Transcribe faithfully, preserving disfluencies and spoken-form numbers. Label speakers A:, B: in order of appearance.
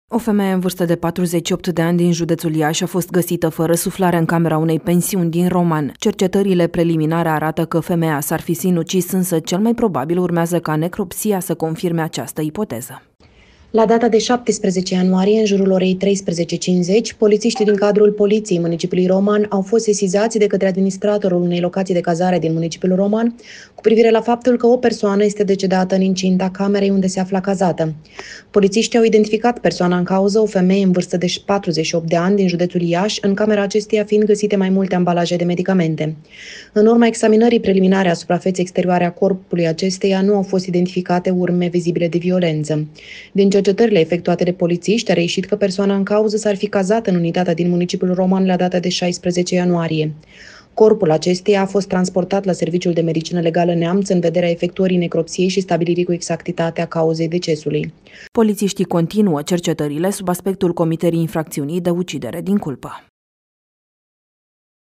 A: O femeie în vârstă de patruzeci și opt de ani din județul Iași a fost găsită fără suflare în camera unei pensiuni din Roman. Cercetările preliminare arată că femeia s-ar fi sinucis, însă cel mai probabil urmează ca necropsia să confirme această ipoteză.
B: La data de șaptesprezece ianuarie, în jurul orei treisprezece cincizeci, polițiștii din cadrul Poliției municipiului Roman au fost sesizați de către administratorul unei locații de cazare din municipiul Roman cu privire la faptul că o persoană este decedată în incinta camerei unde se afla cazată. Polițiștii au identificat persoana în cauză, o femeie în vârstă de patruzeci și opt de ani din județul Iași, în camera acesteia fiind găsite mai multe ambalaje de medicamente. În urma examinării preliminare asupra feței exterioare a corpului acesteia, nu au fost identificate urme vizibile de violență. Din cercetările efectuate de polițiști a reieșit că persoana în cauză s-ar fi cazat în unitatea din municipiul Roman la data de șaisprezece ianuarie. Corpul acesteia a fost transportat la Serviciul de Medicină Legală Neamț în vederea efectuării necropsiei și stabilirii cu exactitate a cauzei decesului.
A: Polițiștii continuă cercetările sub aspectul comiterii infracțiunii de ucidere din culpă.